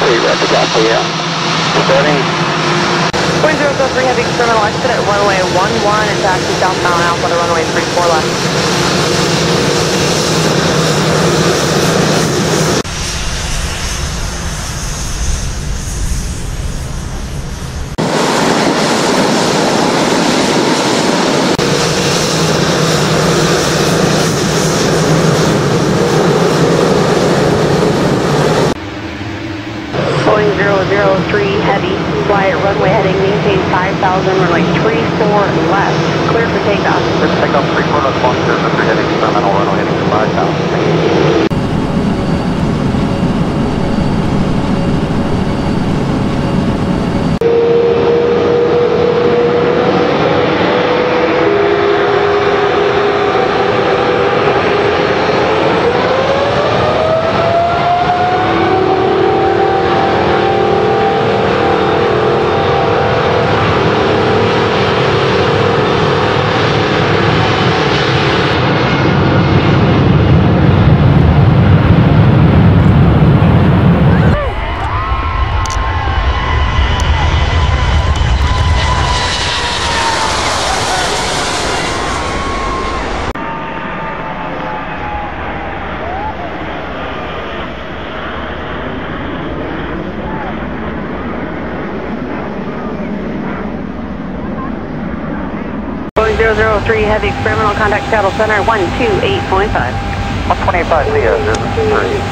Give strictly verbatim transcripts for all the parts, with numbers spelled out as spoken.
three, rapid copy, yeah. Starting. Boeing zero zero three Heavy Experimental exit at runway one one and taxi southbound Alpha to runway three four left. Boeing zero zero three Heavy, fly at runway heading, maintain five thousand, runway three four left, clear for takeoff. Let's take off three four left, Boeing zero zero three heading experimental, runway heading five thousand. zero zero three Heavy Experimental, contact Seattle Center one two eight point five. one twenty-five, see ya, zero three.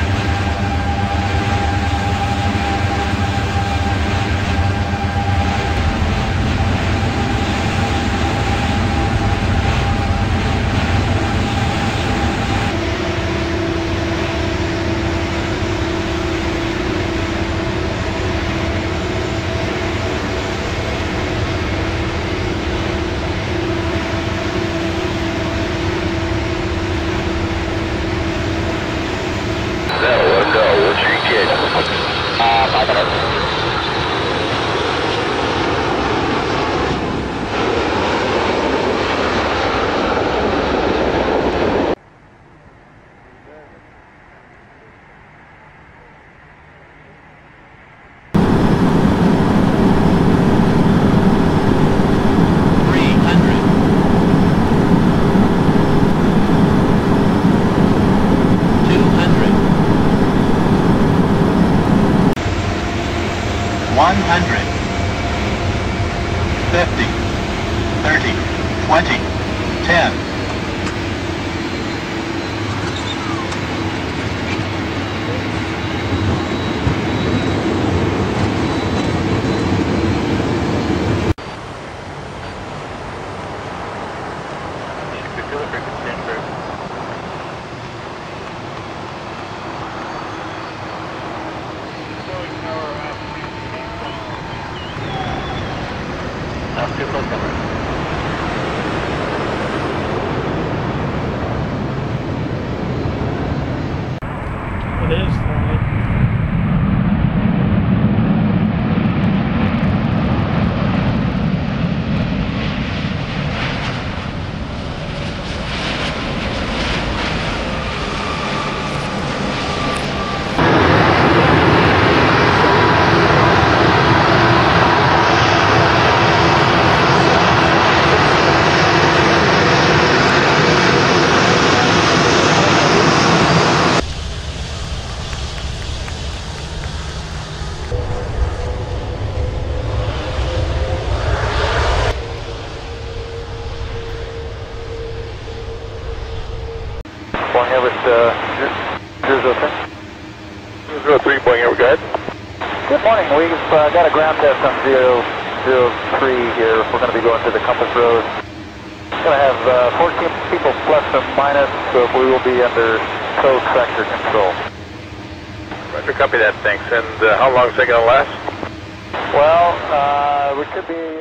one hundred, fifty, thirty, twenty, ten. It is fine. Boeing Everett, uh, zero zero three. zero zero three, Boeing Everett, go ahead. Good morning, we've uh, got a ground test on zero zero three here. We're going to be going to the Compass Road. Going to have uh, fourteen people plus or minus, so we will be under code sector control. Roger, copy that, thanks. And uh, how long is that going to last? Well, uh, we could be